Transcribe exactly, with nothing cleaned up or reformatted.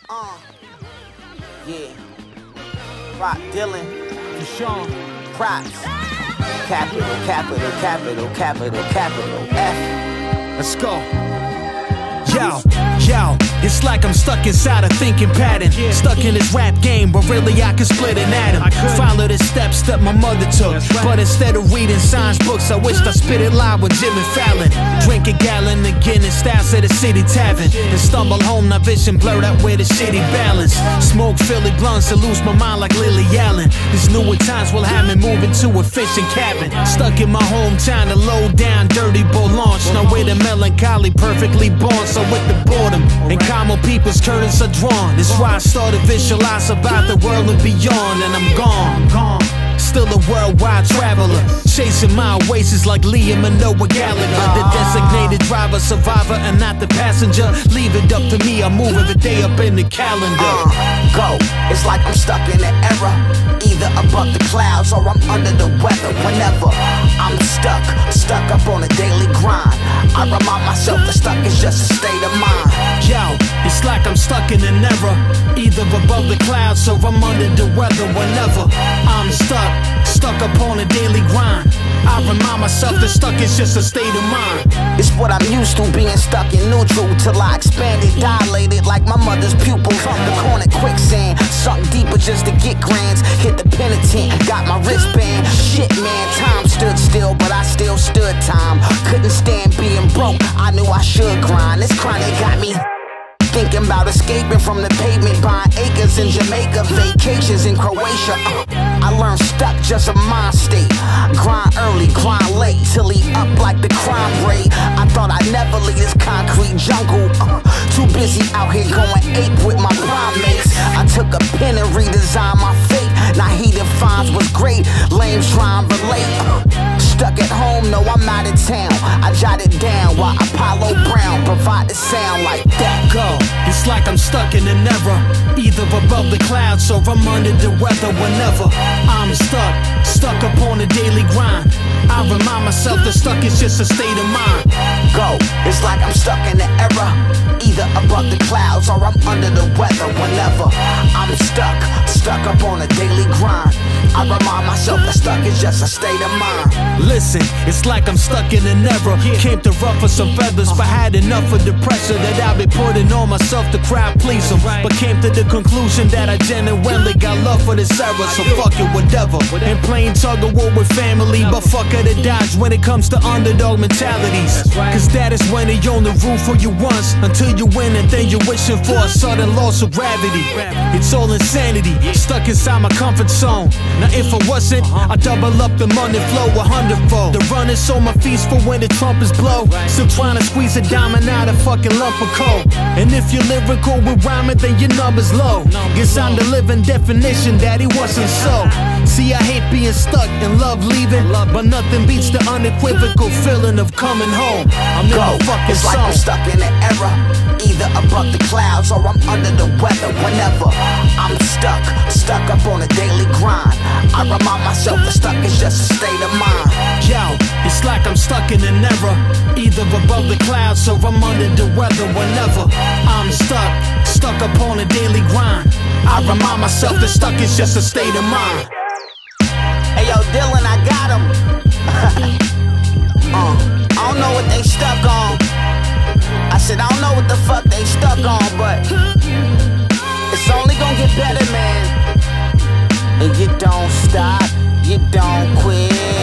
Uh, yeah. Rock Dylan. Deshaun. Props. Capital, capital, capital, capital, capital F. Let's go. Yo, yo, it's like I'm stuck inside a thinking pattern. Yeah. Stuck in this rap game, but really I could split an atom. Follow the steps that my mother took, right. But instead of reading science books, I wished I spit it live with Jimmy Fallon. Drink a gallon of Guinness, styles at the city tavern, and stumble home, now vision blurred out with a shitty balance. Smoke Philly blunts and lose my mind like Lily Allen. These newer times will have me moving to a fishing cabin. Stuck in my hometown, a low down, dirty bowl launch. Now with a melancholy, perfectly born, so with the boredom and common people's curtains are drawn. That's why I started visualize about the world and beyond, and I'm gone, gone. Still a worldwide traveler, chasing my oasis like Liam and Noah Gallagher. The designated driver, survivor, and not the passenger. Leave it up to me, I move every day up in the calendar. Uh, go, it's like I'm stuck in an era, either above the clouds or I'm under the weather. Whenever I'm stuck, stuck up on a daily grind, I remind myself that stuck is just a state of mind. Yo, it's like I'm stuck in an era, either above the clouds or I'm under the weather. Whenever I'm stuck, stuck up on a daily grind, I remind myself that stuck is just a state of mind. It's what I'm used to, being stuck in neutral, till I expanded, dilated like my mother's pupils. The corner quicksand, sunk deeper just to get grands. Hit the penitent, got my wristband. Shit man, time stood still, but I still stood time. Couldn't stand being broke, I knew I should grind. This chronic got me thinking about escaping from the pavement, buying acres in Jamaica, vacations in Croatia. Uh, I learned stuck just a mind state. Grind early, grind late, till he up like the crime rate. I thought I'd never leave this concrete jungle. Uh, too busy out here going ape with my primates. I took a pen and redesigned my fate. Now he defines what's great. Lames try and relate. Uh, stuck at home, no, I'm out of town. I jotted down while Apollo Brown provide the sound like that. Go. It's like I'm stuck in an era, either above the clouds or I'm under the weather. Whenever I'm stuck, stuck up on a daily grind, I remind myself that stuck is just a state of mind. Go, it's like I'm stuck in an era, either above the clouds or I'm under the weather. Whenever I'm stuck, stuck up on a daily grind, I remind myself that stuck is just a state of mind. Listen, it's like I'm stuck in an era, came to ruffle some feathers, but had enough of the pressure that I've been putting on myself to crowd please them, but came to the conclusion that I genuinely got love for this era, so fuck it, whatever. And playing tug of war with family, but fuck it to dodge when it comes to underdog mentalities. Cause that is when they own the roof for you once, until you win and then you're wishing for a sudden loss of gravity. It's all insanity, stuck inside my comfort zone. Now if I wasn't, I'd double up the money flow a hundredfold. The run is on my feast for when the trumpets blow. Still trying to squeeze a diamond out of fucking lump of coal. And if you're lyrical with rhyming, then your number's low. Guess I'm the living definition that he wasn't so. See, I hate being stuck and love leaving, but nothing beats the unequivocal feeling of coming home. I'm in Go, the fucking it's like zone. I'm stuck in an era, either above the clouds or I'm under the weather. Whenever I'm stuck, stuck up on a daily grind, I remind myself that stuck is just a state of mind. Yo, it's like I'm stuck in an era, either above the clouds or I'm under the weather. Whenever I'm stuck, stuck up on a daily grind, I remind myself that stuck is just a state of mind. Hey yo, Dylan, I got him. uh, I don't know what they stuck on. I said I don't know what the fuck they stuck on, but it's only gonna get better, man. And you don't stop, you don't quit.